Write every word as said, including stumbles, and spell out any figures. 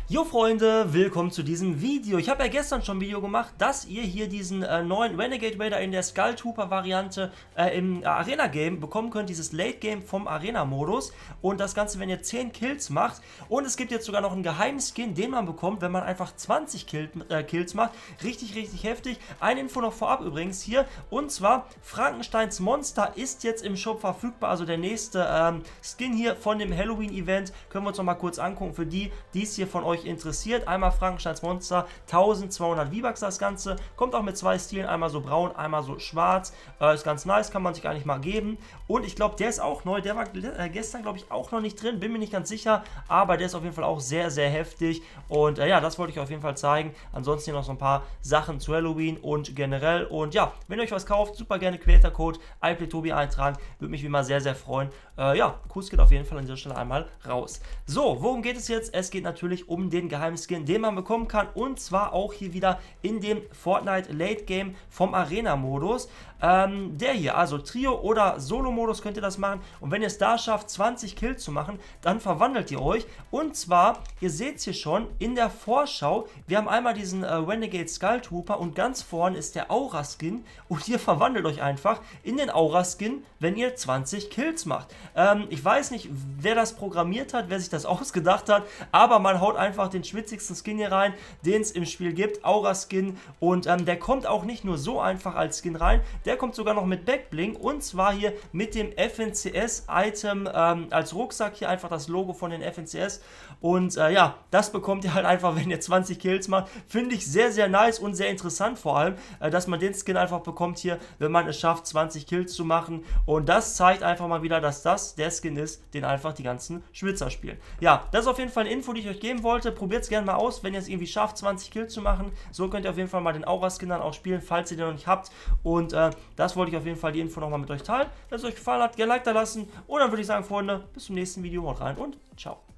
Jo Freunde, willkommen zu diesem Video. Ich habe ja gestern schon ein Video gemacht, dass ihr hier diesen äh, neuen Renegade Raider in der Skull Trooper Variante äh, im äh, Arena Game bekommen könnt, dieses Late Game vom Arena Modus, und das Ganze, wenn ihr zehn Kills macht, und es gibt jetzt sogar noch einen geheimen Skin, den man bekommt, wenn man einfach zwanzig Kill, äh, Kills macht. Richtig, richtig heftig. Eine Info noch vorab übrigens hier, und zwar Frankensteins Monster ist jetzt im Shop verfügbar, also der nächste ähm, Skin hier von dem Halloween Event, können wir uns noch mal kurz angucken, für die, die es hier von euch interessiert. Einmal Frankensteins Monster, tausendzweihundert V-Bucks das Ganze, kommt auch mit zwei Stilen, einmal so braun, einmal so schwarz, äh, ist ganz nice, kann man sich eigentlich mal geben, und ich glaube, der ist auch neu, der war äh, gestern, glaube ich, auch noch nicht drin, bin mir nicht ganz sicher, aber der ist auf jeden Fall auch sehr, sehr heftig, und äh, ja, das wollte ich auf jeden Fall zeigen. Ansonsten hier noch so ein paar Sachen zu Halloween und generell, und ja, wenn ihr euch was kauft, super gerne Creator-Code i play Tobi eintragen, würde mich wie immer sehr, sehr freuen. Äh, ja, Kuss geht auf jeden Fall an dieser Stelle einmal raus. So, worum geht es jetzt? Es geht natürlich um den geheimen Skin, den man bekommen kann, und zwar auch hier wieder in dem Fortnite Late Game vom Arena Modus. Ähm, der hier, also Trio oder Solo Modus könnt ihr das machen, und wenn ihr es da schafft, zwanzig Kills zu machen, dann verwandelt ihr euch, und zwar, ihr seht es hier schon in der Vorschau, wir haben einmal diesen äh, Renegade Skull Trooper, und ganz vorne ist der Aura Skin, und ihr verwandelt euch einfach in den Aura Skin, wenn ihr zwanzig Kills macht. Ähm, ich weiß nicht, wer das programmiert hat, wer sich das ausgedacht hat, aber man haut einfach den schwitzigsten Skin hier rein, den es im Spiel gibt, Aura Skin, und ähm, der kommt auch nicht nur so einfach als Skin rein, der kommt sogar noch mit Backbling, und zwar hier mit dem F N C S-Item ähm, als Rucksack, hier einfach das Logo von den F N C S, und äh, ja, das bekommt ihr halt einfach, wenn ihr zwanzig Kills macht. Finde ich sehr, sehr nice und sehr interessant vor allem, äh, dass man den Skin einfach bekommt hier, wenn man es schafft, zwanzig Kills zu machen, und das zeigt einfach mal wieder, dass das der Skin ist, den einfach die ganzen Schwitzer spielen. Ja, das ist auf jeden Fall eine Info, die ich euch geben wollte. Probiert es gerne mal aus, wenn ihr es irgendwie schafft, zwanzig Kills zu machen. So könnt ihr auf jeden Fall mal den Aura-Skin dann auch spielen, falls ihr den noch nicht habt, und äh, das wollte ich auf jeden Fall die Info nochmal mit euch teilen. Wenn es euch gefallen hat, gerne Like da lassen, und dann würde ich sagen, Freunde, bis zum nächsten Video, haut rein und ciao.